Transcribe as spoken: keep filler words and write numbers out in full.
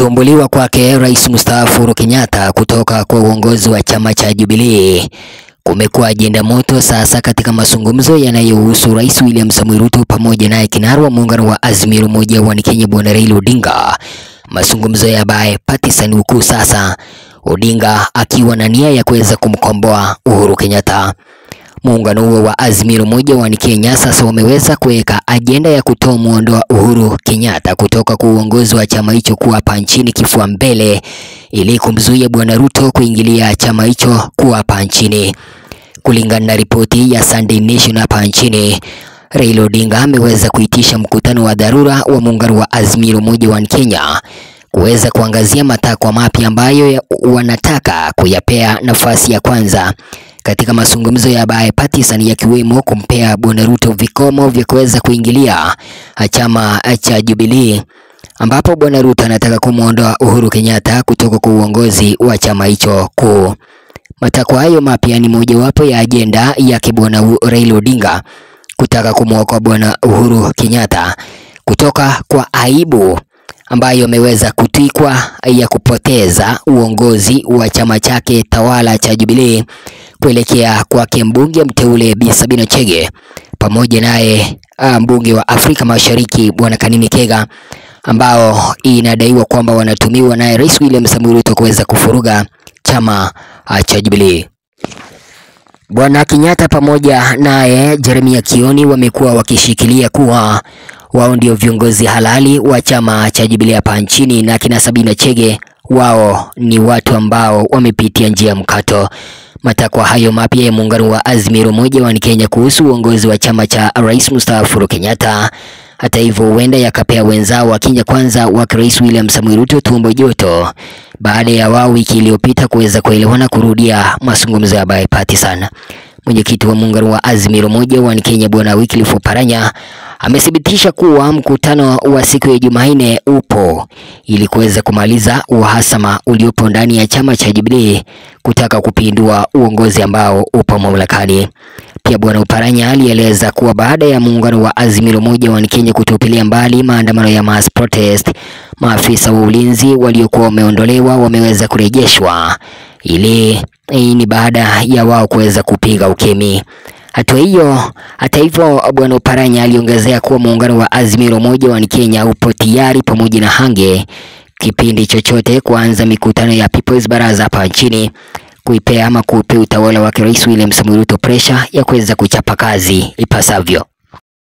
Kutumbuliwa kwake Rais mstaafu Uhuru Kenyatta kutoka kwa uongozi wa chama cha Jubilee kumekuwa ajenda moto sasa katika mazungumzo yanayohusu Rais William Samoei Ruto pamoja naye kinara wa muungano wa Azimio Moja wa Kenya Bwana Raila Odinga. Mazungumzo ya bipartisan huku sasa Odinga akiwa na nia ya kuweza kumkomboa Uhuru Kenyatta. Muungano huo wa Azimio Moja wa Kenya sasa wameweza kuweka ajenda ya kutoa muondoa Uhuru Kenyatta kutoka kwa uongozi wa chama hicho kuwa hapa nchini kifua mbele ili kumzuia Bwana Ruto kuingilia chama hicho kuwa hapa nchini. Kulingana na ripoti ya Sunday Nation hapa nchini, Raila Odinga ameweza kuitisha mkutano wa dharura wa muungano wa Azimio Moja wa Kenya kuweza kuangazia matakwa mapya ambayo wanataka kuyapea nafasi ya kwanza katika mazungumzo ya bipartisan, yakiwemo kumpea Bwana Ruto vikomo vya kuweza kuingilia chama cha Jubilee, ambapo Bwana Ruto anataka kumuondoa Uhuru Kenyatta kutoka kwa uongozi wa chama hicho kuu. Matakwa hayo mapya ni mojawapo ya ajenda ya Bwana Raila Odinga kutaka kumwokoa Bwana Uhuru Kenyatta kutoka kwa aibu ambayo ameweza kutwikwa ya kupoteza uongozi wa chama chake tawala cha Jubilee kuelekea kwake mbunge mteule Bi Sabina Chege pamoja naye mbunge wa Afrika Mashariki Bwana Kanini Kega, ambao inadaiwa kwamba wanatumiwa naye Rais William Samoei Ruto kuweza kufuruga chama cha Jubilee. Bwana Kenyatta pamoja naye Jeremiah Kioni wamekuwa wakishikilia kuwa wao ndio viongozi halali wa chama cha Jubilee hapa nchini, na kina Sabina Chege wao ni watu ambao wamepitia njia mkato. Matakwa hayo mapya ya muungano wa Azimio Moja wa Kenya kuhusu uongozi wa chama cha Rais mstaafu Uhuru Kenyatta, hata hivyo huenda yakapea wenzao wa Kenya Kwanza wa Rais William Samoei Ruto tumbo joto baada ya wao wiki iliyopita kuweza kuelewana kurudia mazungumzo ya bipartisan. Mwenyekiti wa muungano wa Azimio Moja wa Kenya Bwana Wycliffe Oparanya amethibitisha kuwa mkutano wa siku ya Jumanne upo ili kuweza kumaliza uhasama uliopo ndani ya chama cha Jubilee kutaka kupindua uongozi ambao upo mamlakani. Pia Bwana Oparanya alieleza kuwa baada ya muungano wa Azimio Moja wa Kenya kutupilia mbali maandamano ya mass protest, maafisa wa ulinzi waliokuwa wameondolewa wameweza kurejeshwa ili hii ni baada ya wao kuweza kupiga ukemi. Hatua hiyo, hata hivyo, Bwana Oparanya aliongezea kuwa muungano wa Azimio Moja wa Kenya upo tayari pamoja na hange kipindi chochote kuanza mikutano ya People's Baraza hapa nchini kuipea ama kuupea utawala wake Rais William Samoei Ruto pressure ya kuweza kuchapa kazi ipasavyo.